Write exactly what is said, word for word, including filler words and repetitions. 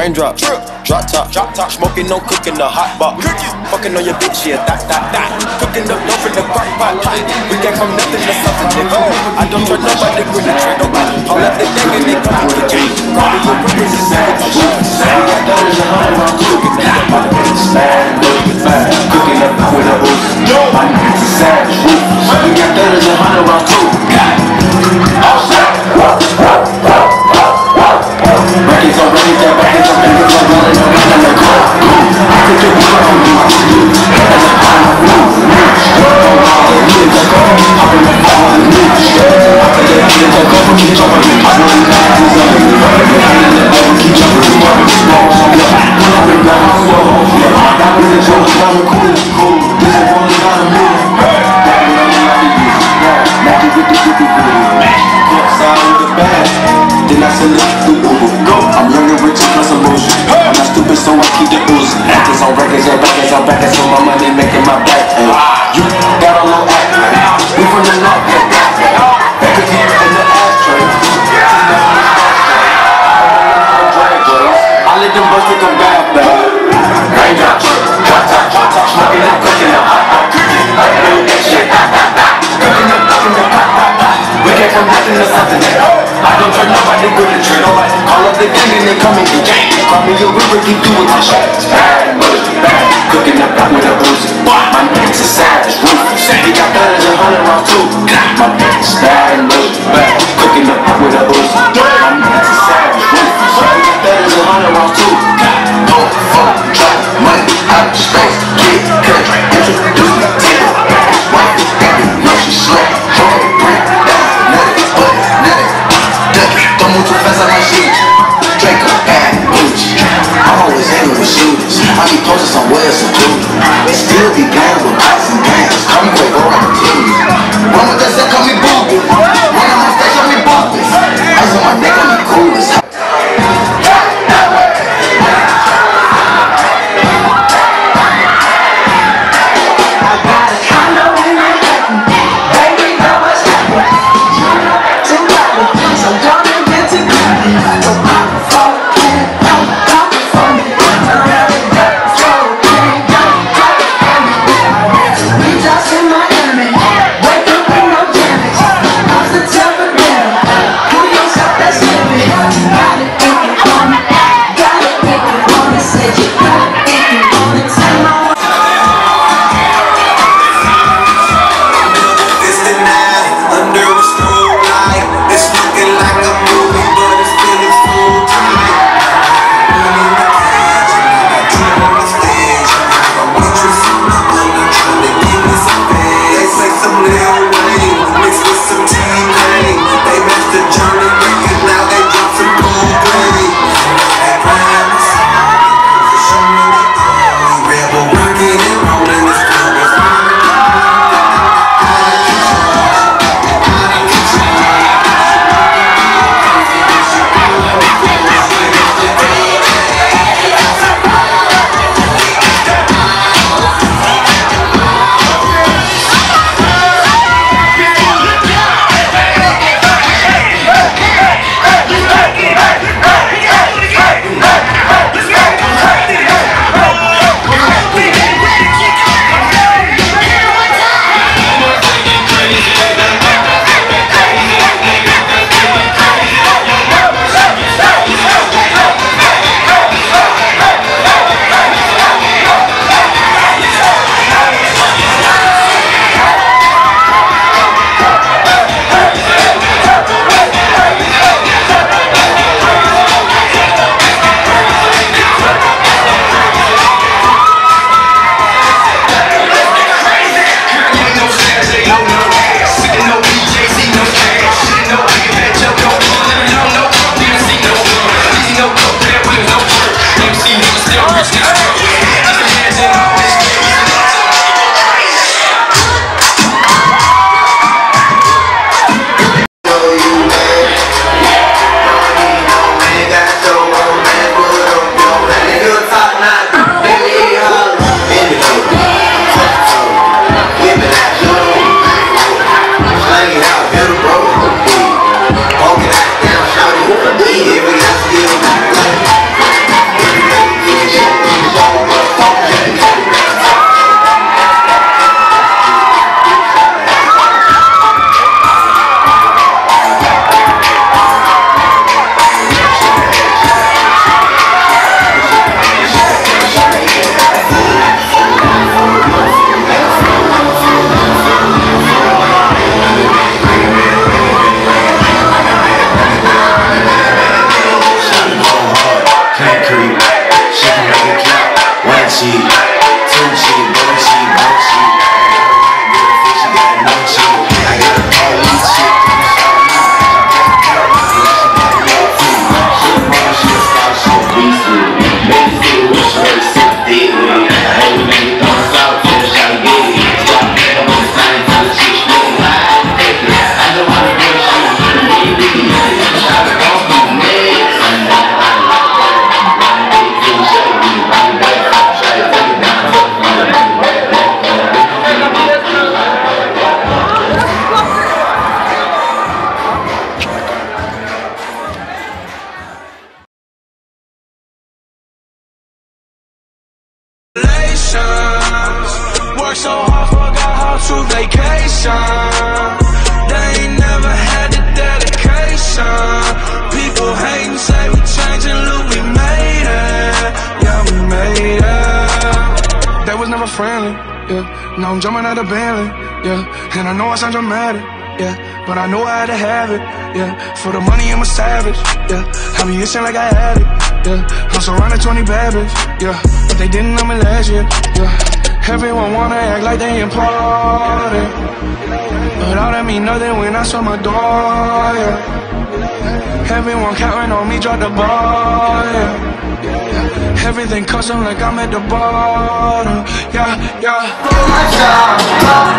Raindrop, drop top, drop top, smoking, no cooking, the hot box. Fucking on your bitch, yeah, that, that, that. Cooking up dope in the crock pot. We came from nothing to something, nigga. I don't trust nobody, really trust nobody. All of the gang and they come to the game. Call me your river, you say it's a shit. We got dollars and hundred round cooking up the mother. Cooking up with a boost. My niggas is savage, ruthless. We got dollars and hundred round cooking. All set. Records on records, that records on records, I'm rolling around in the car. I could do what I want to do. As a part of the move. Don't all the kids are going. I'm in the fall of the news. After the kids are going, keep jumping. I'm running back to the zone. I'm running the over, keep jumping. I'm running the small. I'm in the hustle. I'm in the joke, I'm cool, cool. This is one of the moves. Magic with the zippy food. Outside with the bag. Then I select the Uber. Go. I'm young and rich and plus I'm bullshit. I'm not stupid, so I keep the ooze. Records on records, yeah, records on records, so my money making my back. Ay. You got a low act. We from the north. Records here in the ashtray. I let them bust with the bad bag. Raindrop, drop top, drop top, smoking and cooking up. Cooking that shit. Cooking up, cooking the pot, pot, pot. We came from nothing to something. I don't trust nobody, good to trade nobody. Call up the gang and they come in the gang. Call me your river, keep doing my shit. Bad, bad, cooking up pot with a boozy. My niggas is savage, ruthless. We got better than hundred rounds too. My niggas is bad, bad, cooking up pot with a boozy. My niggas is savage, ruthless. We got better than hundred rounds too. Boom, fuck, drop, money, out of space, kid, cut, introduce me to the wife, baby, know she slut, hold it, break, nut it, butt it, nut it. Don't move too fast, I might shoot you. Draco, bad, Gucci. I'm always aiming with shooters. I be posted somewhere secluded. Still be playing with pots and pans. Call me Quavo, I'm a cutie. Run with that set, call me Booby. Run on my stage, call me Booby. Ice on my neck, I'm the coolest. Wake up with no damage. patience. Work so hard, forgot how to vacation. They ain't never had the dedication. People hating, say we changing, look, we made it. Yeah, we made it. That was never friendly, yeah. Now I'm jumping out of Bentley, yeah. And I know I sound dramatic, yeah, but I know I had to have it, yeah. For the money, I'm a savage, yeah. I be itching like I had it, yeah. I'm surrounded twenty bad bitches, yeah. But they didn't know me last year, yeah. Everyone wanna act like they important, but all that mean nothing when I saw my door, yeah. Everyone counting on me, drop the ball, yeah. Everything custom like I'm at the bottom, yeah, yeah. My job,